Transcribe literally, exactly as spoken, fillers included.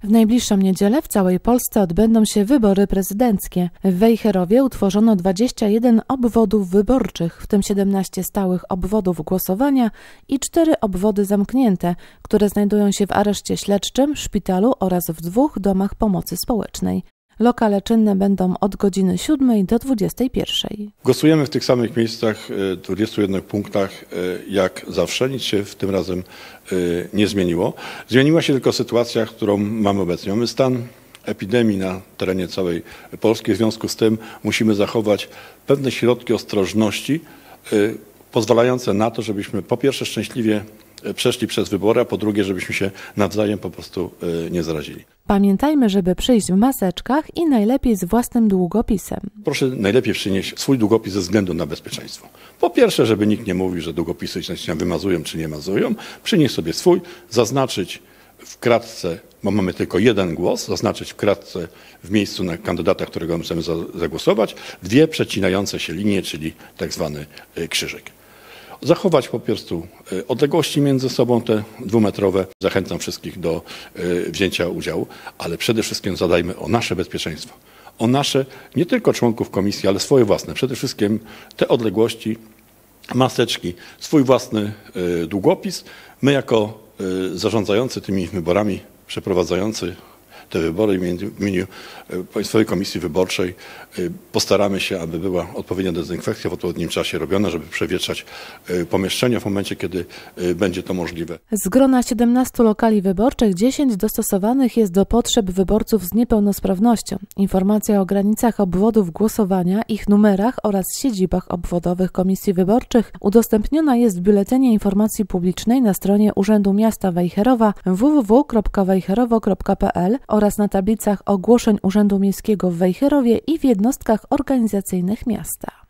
W najbliższą niedzielę w całej Polsce odbędą się wybory prezydenckie. W Wejherowie utworzono dwadzieścia jeden obwodów wyborczych, w tym siedemnaście stałych obwodów głosowania i cztery obwody zamknięte, które znajdują się w areszcie śledczym, szpitalu oraz w dwóch domach pomocy społecznej. Lokale czynne będą od godziny siódmej do dwudziestej pierwszej. Głosujemy w tych samych miejscach, dwudziestu jednych punktach, jak zawsze. Nic się w tym razem nie zmieniło. Zmieniła się tylko sytuacja, którą mamy obecnie. Mamy stan epidemii na terenie całej Polski. W związku z tym musimy zachować pewne środki ostrożności pozwalające na to, żebyśmy po pierwsze szczęśliwie przeszli przez wybory, a po drugie, żebyśmy się nawzajem po prostu nie zarazili. Pamiętajmy, żeby przyjść w maseczkach i najlepiej z własnym długopisem. Proszę najlepiej przynieść swój długopis ze względu na bezpieczeństwo. Po pierwsze, żeby nikt nie mówił, że długopisy się wymazują czy nie mazują. Przynieść sobie swój, zaznaczyć w kratce, bo mamy tylko jeden głos, zaznaczyć w kratce w miejscu na kandydata, którego chcemy zagłosować, dwie przecinające się linie, czyli tak zwany krzyżyk. Zachować po prostu odległości między sobą te dwumetrowe. Zachęcam wszystkich do wzięcia udziału, ale przede wszystkim zadajmy o nasze bezpieczeństwo. O nasze, nie tylko członków komisji, ale swoje własne. Przede wszystkim te odległości, maseczki, swój własny długopis. My jako zarządzający tymi wyborami, przeprowadzający te wybory w imieniu Państwowej Komisji Wyborczej postaramy się, aby była odpowiednia dezynfekcja w odpowiednim czasie robiona, żeby przewietrzać pomieszczenia w momencie, kiedy będzie to możliwe. Z grona siedemnastu lokali wyborczych dziesięć dostosowanych jest do potrzeb wyborców z niepełnosprawnością. Informacja o granicach obwodów głosowania, ich numerach oraz siedzibach obwodowych komisji wyborczych udostępniona jest w Biuletynie Informacji Publicznej na stronie Urzędu Miasta Wejherowa w w w kropka wejherowo kropka p l oraz na tablicach ogłoszeń Urzędu Miejskiego w Wejherowie i w jednostkach organizacyjnych miasta.